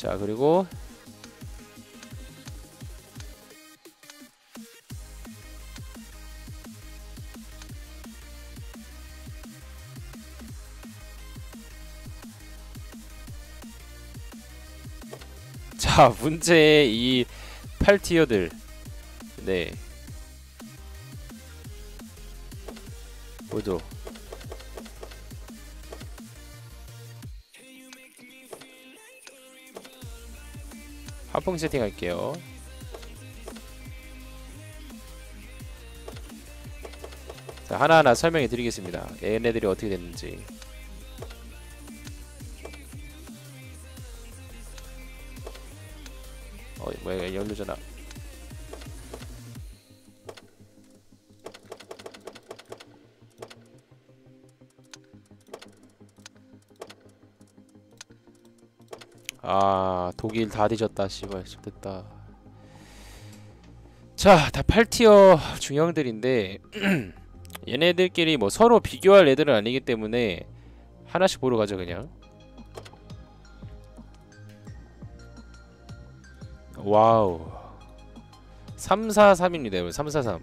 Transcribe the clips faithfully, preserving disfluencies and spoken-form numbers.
자, 그리고 자, 문제의 이 팔 티어들. 네. 보죠. 화풍 세팅할게요. 자, 하나하나 설명해 드리겠습니다. 얘네들이 어떻게 됐는지. 어, 뭐야, 연루전화. 아, 독일 다 뒤졌다. 씨발, 됐다. 자, 다 팔 티어 중형들인데 얘네들끼리 뭐 서로 비교할 애들은 아니기 때문에 하나씩 보러 가죠, 그냥. 와우. 삼사삼입니다. 삼사삼.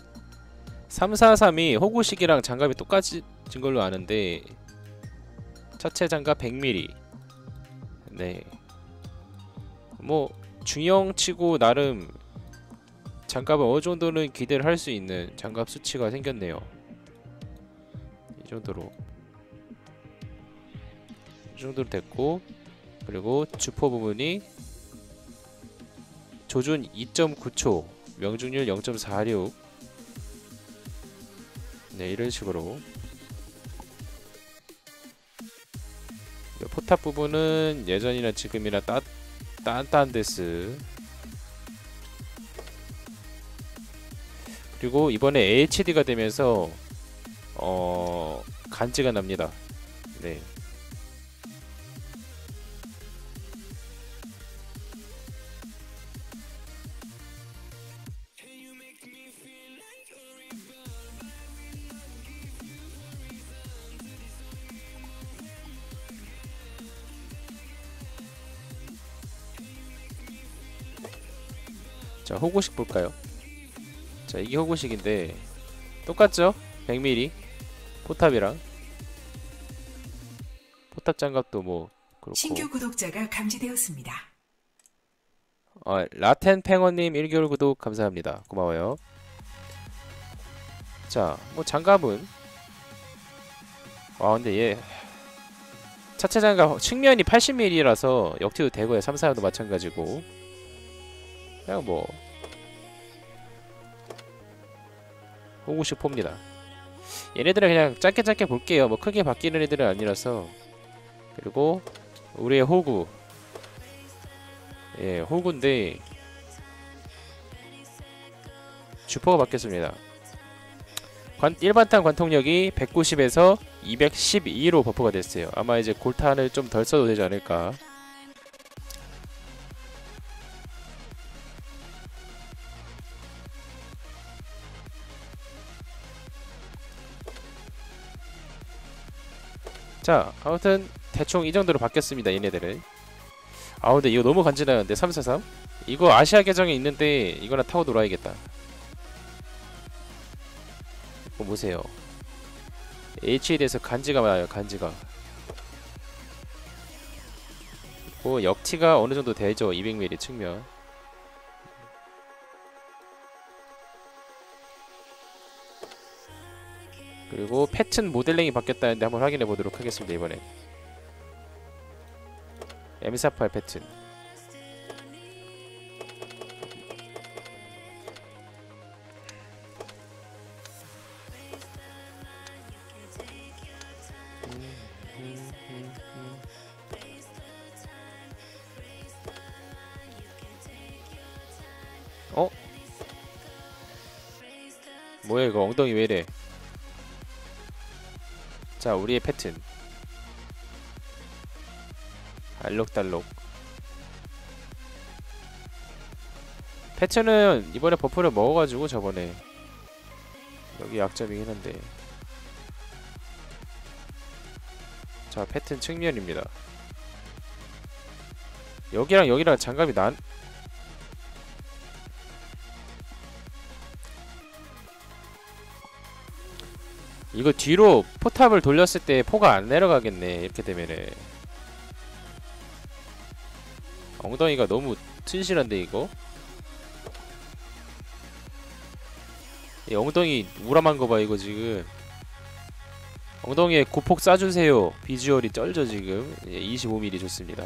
삼사삼이 호구식이랑 장갑이 똑같은 걸로 아는데 차체 장갑 백 밀리미터. 네. 뭐 중형치고 나름 장갑은 어느 정도는 기대를 할 수 있는 장갑 수치가 생겼네요. 이 정도로. 이 정도로 됐고, 그리고 주포 부분이 조준 이 점 구 초, 명중률 영 점 사육. 네, 이런 식으로. 포탑 부분은 예전이나 지금이나 따, 딴딴데스. 그리고 이번에 에이치디가 되면서 어 간지가 납니다. 네. 자, 호구식 볼까요? 자, 이게 호구식인데 똑같죠? 백 밀리미터 포탑이랑. 포탑 장갑도 뭐 그렇고. 신규 구독자가 감지되었습니다. 어, 라텐 팽어님 일 개월 구독 감사합니다. 고마워요. 자, 뭐 장갑은 아 근데 얘 차체 장갑 측면이 팔십 밀리미터라서 역티도 되고요. 삼사삼도 마찬가지고. 그냥 뭐 호구식 봅니다. 얘네들은 그냥 짧게 짧게 볼게요. 뭐 크게 바뀌는 애들은 아니라서. 그리고 우리의 호구. 예, 호구인데 주포가 바뀌었습니다. 관, 일반탄 관통력이 백구십에서 이백십이로 버프가 됐어요. 아마 이제 골탄을 좀 덜 써도 되지 않을까. 자, 아무튼 대충 이 정도로 바뀌었습니다. 얘네들은. 아 근데 이거 너무 간지나는데 삼사삼? 이거 아시아 계정에 있는데 이거나 타고 놀아야겠다. 이거 보세요. 에이치디에서 간지가 많아요. 간지가. 뭐 역티가 어느정도 되죠. 이백 밀리미터 측면. 그리고 패튼 모델링이 바뀌었다는데 한번 확인해 보도록 하겠습니다. 이번에 엠 사십팔 패튼. 어? 뭐야 이거 엉덩이 왜 이래. 자, 우리의 패튼 알록달록. 패튼은 이번에 버프를 먹어가지고 저번에 여기 약점이긴 한데. 자, 패튼 측면입니다. 여기랑 여기랑 장갑이 난 이거 뒤로 포탑을 돌렸을 때 포가 안 내려가겠네. 이렇게 되면은 엉덩이가 너무 튼실한데 이거. 이 엉덩이 우람한 거 봐 이거 지금. 엉덩이에 고폭 쏴주세요. 비주얼이 쩔죠 지금. 예, 이십오 밀리미터 좋습니다.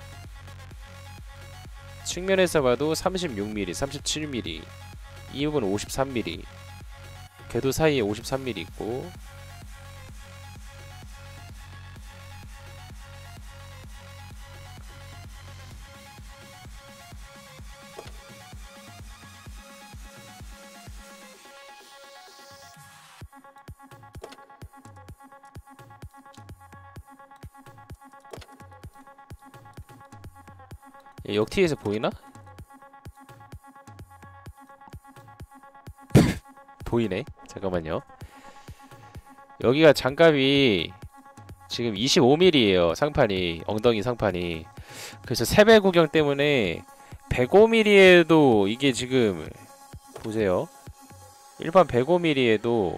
측면에서 봐도 삼십육 밀리미터, 삼십칠 밀리미터, 이 부분 오십삼 밀리미터, 궤도 사이에 오십삼 밀리미터 있고. 예, 역티에서 보이나? 보이네. 잠깐만요. 여기가 장갑이 지금 이십오 밀리미터예요. 상판이. 엉덩이 상판이. 그래서 세배 구경 때문에 백오 밀리미터에도 이게 지금 보세요. 일반 백오 밀리미터에도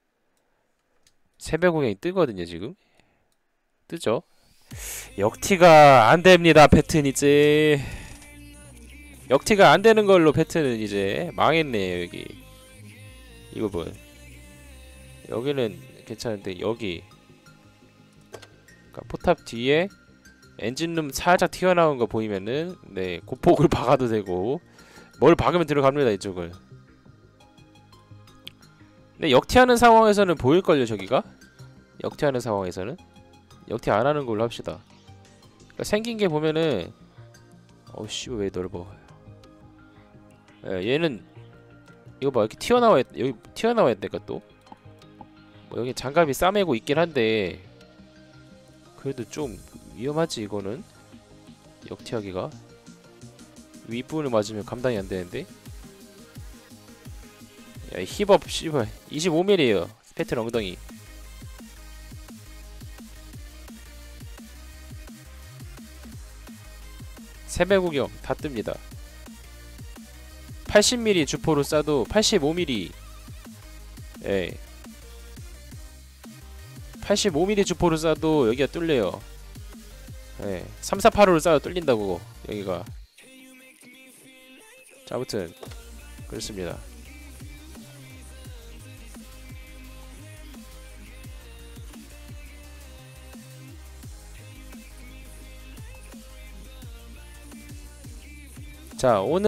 세배 구경이 뜨거든요 지금. 뜨죠? 역티가 안됩니다. 패튼 이제 역티가 안되는 걸로 패튼은 이제 망했네요. 여기 이 부분 여기는 괜찮은데 여기 그러니까 포탑 뒤에 엔진룸 살짝 튀어나온 거 보이면은 네 고폭을 박아도 되고 뭘 박으면 들어갑니다 이쪽을. 근데 역티하는 상황에서는 보일걸요 저기가? 역티하는 상황에서는 역티 안하는 걸로 합시다. 그러니까 생긴게 보면은 어우씨 왜 넓어. 예, 얘는 이거 봐 이렇게 튀어나와 있, 여기 튀어나와 있다니까 또. 뭐 여기 장갑이 싸매고 있긴 한데 그래도 좀 위험하지 이거는. 역티하기가 윗부분을 맞으면 감당이 안되는데. 야 힙업 씨발 이십오 밀리미터예요 패튼 엉덩이. 세배 구경 다 뜹니다. 팔십 밀리미터 주포로 쏴도 팔십오 밀리미터 예 팔십오 밀리미터 주포로 쏴도 여기가 뚫려요. 예 삼사팔오로 쏴도 뚫린다고 여기가. 자 아무튼 그렇습니다. 자 오늘